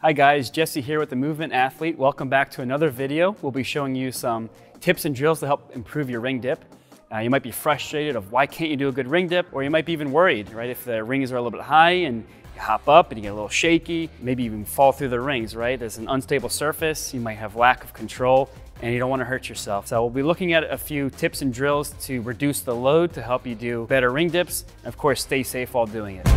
Hi guys, Jesse here with the Movement Athlete. Welcome back to another video. We'll be showing you some tips and drills to help improve your ring dip. You might be frustrated of why can't you do a good ring dip, or you might be even worried, right? If the rings are a little bit high and you hop up and you get a little shaky, maybe even fall through the rings, right? There's an unstable surface, you might have lack of control, and you don't want to hurt yourself. So we'll be looking at a few tips and drills to reduce the load to help you do better ring dips, and of course stay safe while doing it.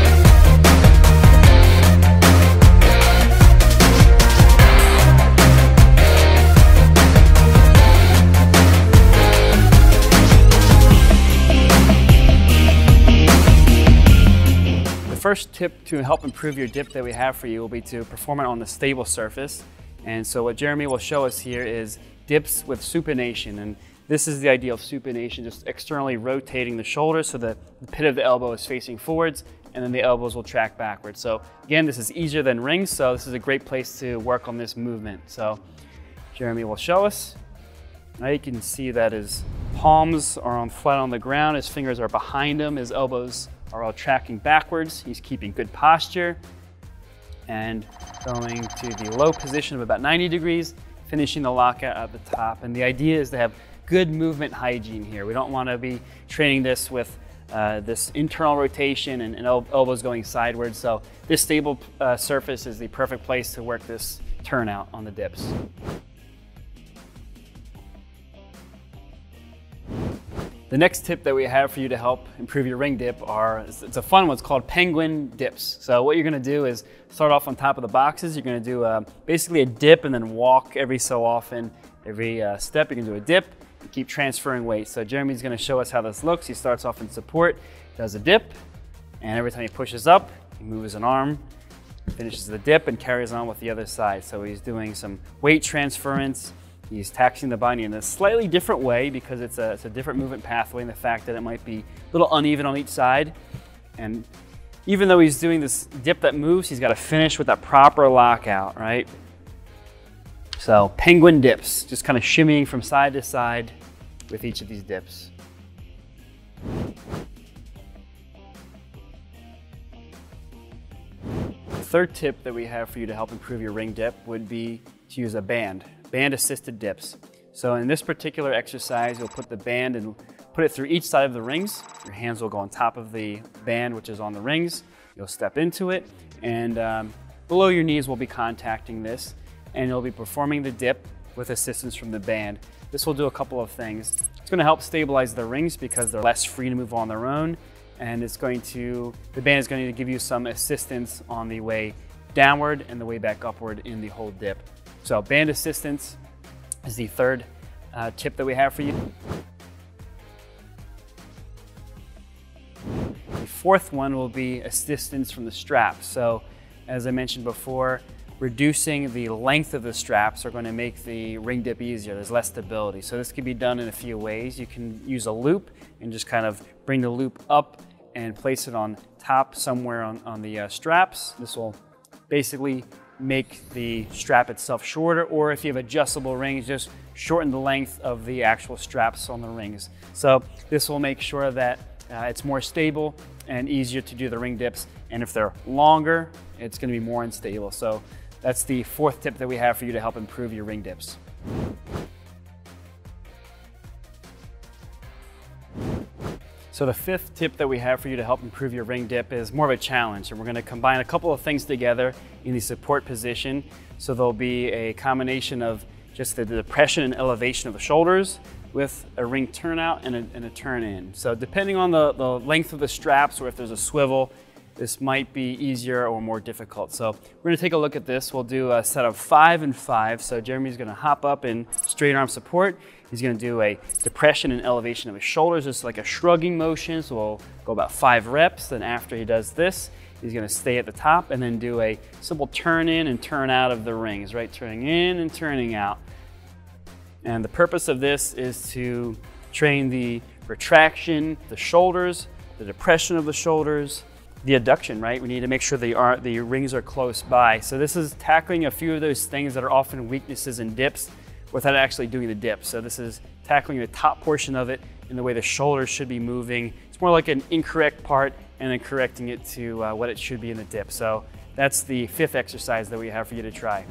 The first tip to help improve your dip that we have for you will be to perform it on a stable surface. And so what Jeremy will show us here is dips with supination. And this is the idea of supination, just externally rotating the shoulders so that the pit of the elbow is facing forwards and then the elbows will track backwards. So again, this is easier than rings, so this is a great place to work on this movement. So Jeremy will show us. Now you can see that his palms are flat on the ground, his fingers are behind him, his elbows are all tracking backwards. He's keeping good posture and going to the low position of about 90 degrees, finishing the lockout at the top. And the idea is to have good movement hygiene here. We don't want to be training this with this internal rotation and elbows going sideways. So this stable surface is the perfect place to work this turnout on the dips. The next tip that we have for you to help improve your ring dip it's a fun one, it's called penguin dips. So what you're gonna do is start off on top of the boxes. You're gonna do basically a dip and then walk every so often. Every step you can do a dip and keep transferring weight. So Jeremy's gonna show us how this looks. He starts off in support, does a dip, and every time he pushes up, he moves an arm, finishes the dip and carries on with the other side. So he's doing some weight transference. He's taxing the body in a slightly different way because it's a different movement pathway, and the fact that it might be a little uneven on each side. And even though he's doing this dip that moves, he's got to finish with that proper lockout, right? So penguin dips, just kind of shimmying from side to side with each of these dips. The third tip that we have for you to help improve your ring dip would be to use a band-assisted dips. So in this particular exercise, you'll put the band and put it through each side of the rings. Your hands will go on top of the band, which is on the rings. You'll step into it, and below your knees will be contacting this, and you'll be performing the dip with assistance from the band. This will do a couple of things. It's going to help stabilize the rings because they're less free to move on their own, and the band is going to give you some assistance on the way downward and the way back upward in the whole dip. So band assistance is the third tip that we have for you. The fourth one will be assistance from the straps. So as I mentioned before, reducing the length of the straps are going to make the ring dip easier. There's less stability. So this can be done in a few ways. You can use a loop and just kind of bring the loop up and place it on top somewhere on the straps. This will basically make the strap itself shorter, or if you have adjustable rings, just shorten the length of the actual straps on the rings. So this will make sure that it's more stable and easier to do the ring dips, and if they're longer, it's going to be more unstable. So that's the fourth tip that we have for you to help improve your ring dips. So the fifth tip that we have for you to help improve your ring dip is more of a challenge, and we're going to combine a couple of things together in the support position. So there'll be a combination of just the depression and elevation of the shoulders with a ring turnout and a turn in. So depending on the length of the straps, or if there's a swivel, this might be easier or more difficult. So we're going to take a look at this. We'll do a set of 5 and 5. So Jeremy's going to hop up in straight arm support. He's going to do a depression and elevation of his shoulders, just like a shrugging motion. So we'll go about 5 reps. Then after he does this, he's going to stay at the top and then do a simple turn in and turn out of the rings, right? Turning in and turning out. And the purpose of this is to train the retraction, the shoulders, the depression of the shoulders, the adduction, right? We need to make sure the rings are close by. So this is tackling a few of those things that are often weaknesses in dips without actually doing the dip. So this is tackling the top portion of it in the way the shoulders should be moving. It's more like an incorrect part and then correcting it to what it should be in the dip. So that's the 5th exercise that we have for you to try.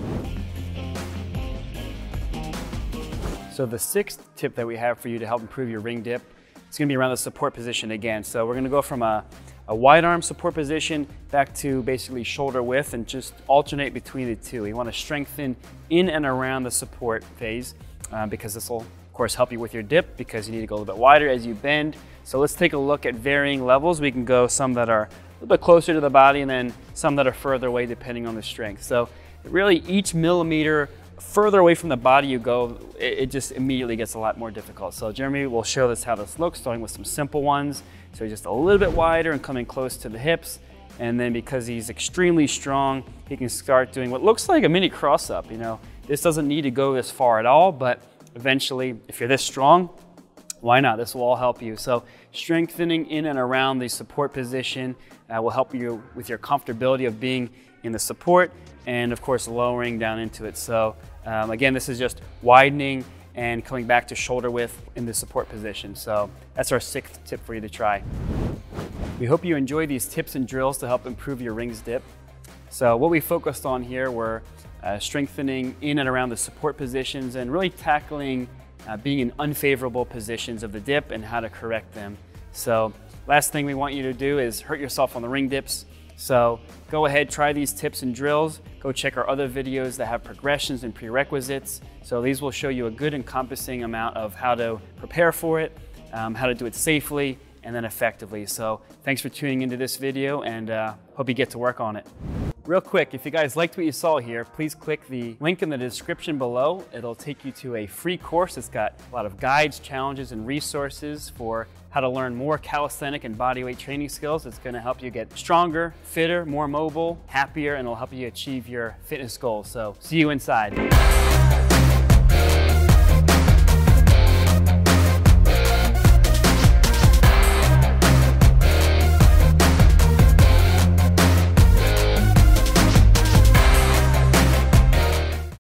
So the 6th tip that we have for you to help improve your ring dip, it's going to be around the support position again. So we're going to go from a wide arm support position back to basically shoulder width and just alternate between the two. You want to strengthen in and around the support phase because this will, of course, help you with your dip because you need to go a little bit wider as you bend. So let's take a look at varying levels. We can go some that are a little bit closer to the body and then some that are further away depending on the strength. So really each millimeter further away from the body you go, it just immediately gets a lot more difficult. So Jeremy will show us how this looks, starting with some simple ones. So just a little bit wider and coming close to the hips. And then because he's extremely strong, he can start doing what looks like a mini cross-up. You know, this doesn't need to go this far at all, but eventually, if you're this strong, why not? This will all help you. So strengthening in and around the support position will help you with your comfortability of being in the support and of course lowering down into it. So again, this is just widening and coming back to shoulder width in the support position. So that's our 6th tip for you to try. We hope you enjoy these tips and drills to help improve your rings dip. So what we focused on here were strengthening in and around the support positions and really tackling being in unfavorable positions of the dip and how to correct them. So last thing we want you to do is hurt yourself on the ring dips. So go ahead, try these tips and drills. Go check our other videos that have progressions and prerequisites. So these will show you a good encompassing amount of how to prepare for it, how to do it safely and then effectively. So thanks for tuning into this video and hope you get to work on it. Real quick, if you guys liked what you saw here, please click the link in the description below. It'll take you to a free course. It's got a lot of guides, challenges, and resources for how to learn more calisthenic and bodyweight training skills. It's going to help you get stronger, fitter, more mobile, happier, and it'll help you achieve your fitness goals. So see you inside.